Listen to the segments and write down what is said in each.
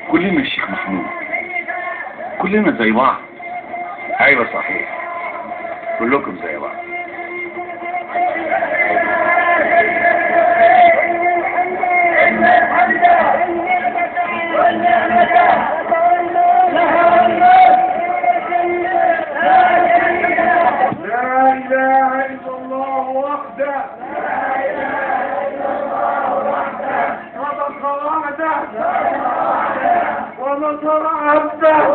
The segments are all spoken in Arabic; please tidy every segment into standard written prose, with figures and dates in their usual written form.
كلنا الشيخ محمود، كلنا زي بعض. ايوه صحيح، كلكم زي بعض. ونصر عبده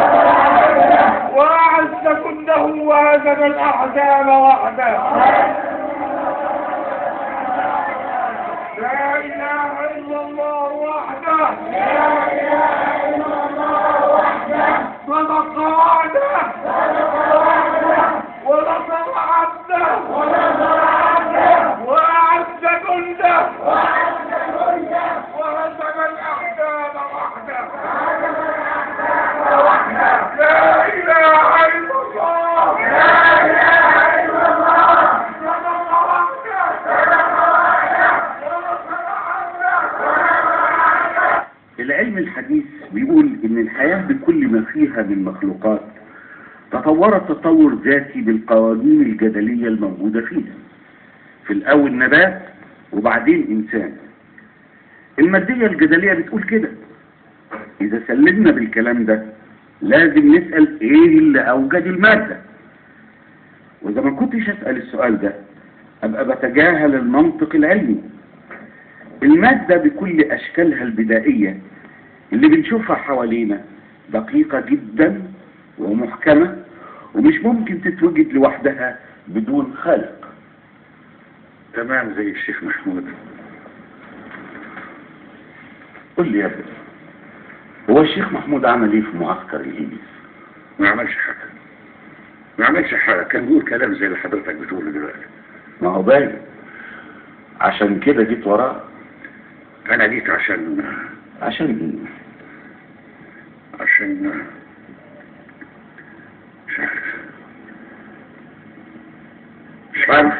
وأعز كله وهزم الأحزاب وحده. لا إله إلا الله وحده صدق وعده ونصر عبده وأعز جنده وهزم الأحزاب وحده. لا إله إلا الله صدق وعده ونصر عبده. العلم الحديث بيقول إن الحياة بكل ما فيها من مخلوقات تطورت تطور ذاتي بالقوانين الجدلية الموجودة فيها. في الأول نبات وبعدين إنسان. المادية الجدلية بتقول كده. إذا سلمنا بالكلام ده لازم نسأل إيه اللي أوجد المادة. وإذا ما كنتش أسأل السؤال ده أبقى بتجاهل المنطق العلمي. المادة بكل أشكالها البدائية اللي بنشوفها حوالينا دقيقة جدا ومحكمة ومش ممكن تتوجد لوحدها بدون خالق. تمام زي الشيخ محمود. قل لي يا ابني، هو الشيخ محمود عمل ايه في معسكر الإبليس؟ ما عملش حاجة، كان بيقول كلام زي اللي حضرتك بتقوله دلوقتي. ما هو باين، عشان كده جيت وراه. أنا جيت عشان ايه؟ مش عارف.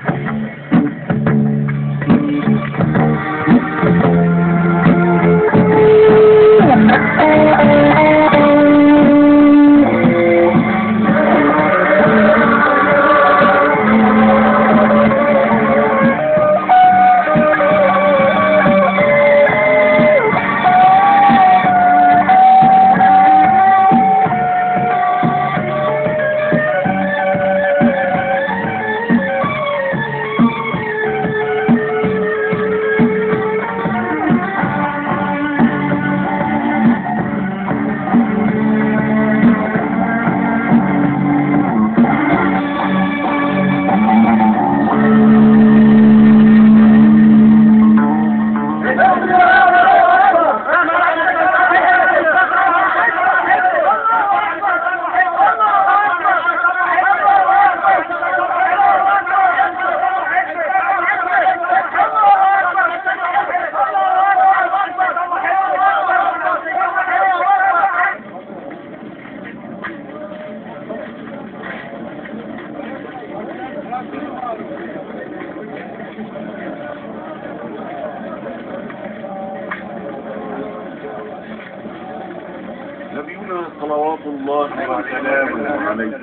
نبينا صلوات الله وسلامه عليه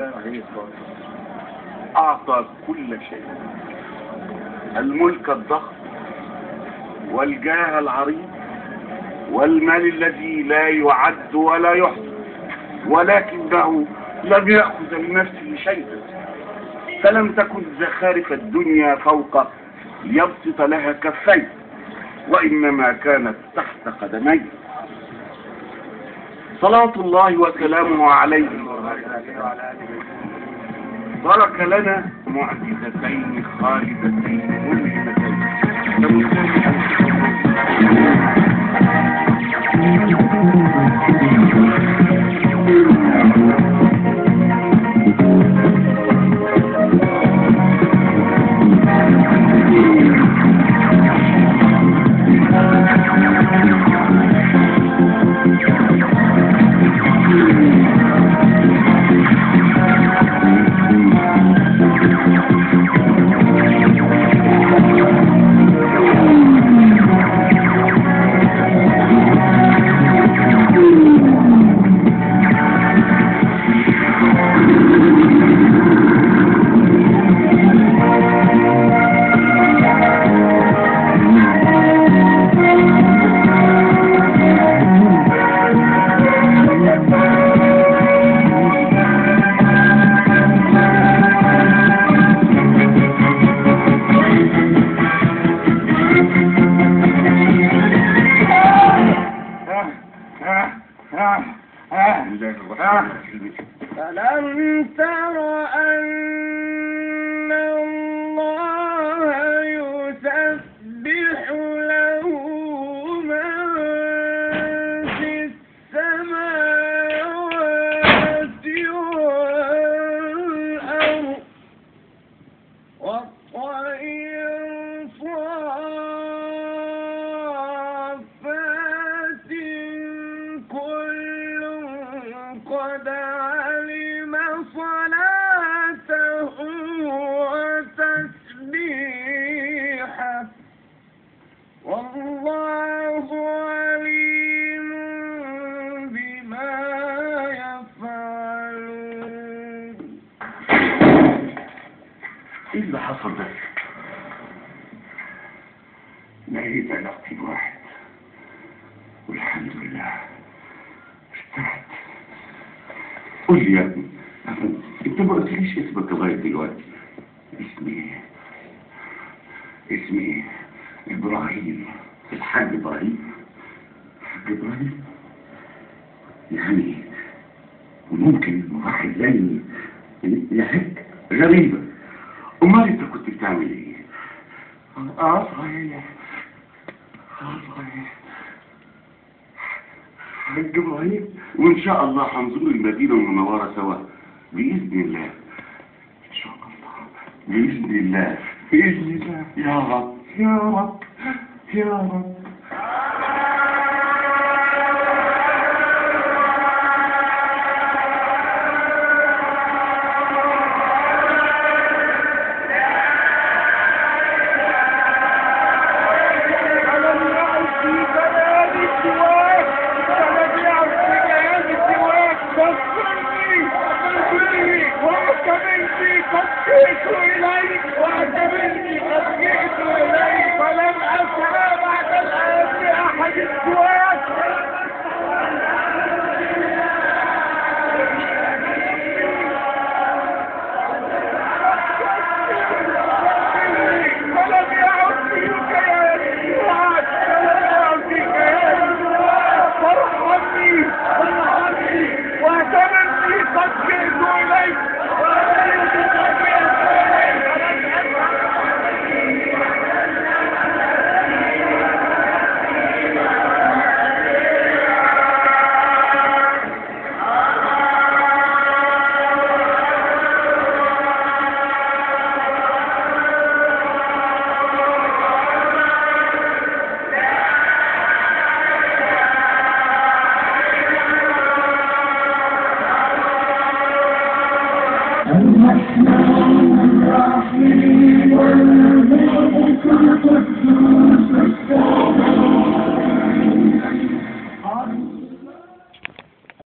أعطى كل شيء، الملك الضخم والجاه العريض والمال الذي لا يعد ولا يحصى، ولكنه لم يأخذ لنفسه شيئا، فلم تكن زخارف الدنيا فوق ليبسط لها كفيه، وإنما كانت تحت قدميه. صلاة الله وسلامه عليه ترك لنا معجزتين خالدتين ملهمتين. الله الرحمن الرحيم. ألم تر أن الله يسبح له من في السماوات والأرض والطير صافات كل قد علم صلاته وتسبيحه والله عليم بما يفعلون. ايه اللي حصل ده؟ لقيت علاقتي بواحد والحمد لله ارتحت. قول لي يا ابني، انت ما قلتليش اسمك لغايه دلوقتي. اسمي ابراهيم، الحاج ابراهيم. الحاج ابراهيم يعني ممكن واحد زي يحج؟ غريبه. امال انت كنت بتعمل ايه؟ صحيح حاج ابراهيم، وان شاء الله هنزور المدينه المنوره سوا باذن الله. ان شاء الله باذن الله، باذن الله يا رب يا رب يا رب.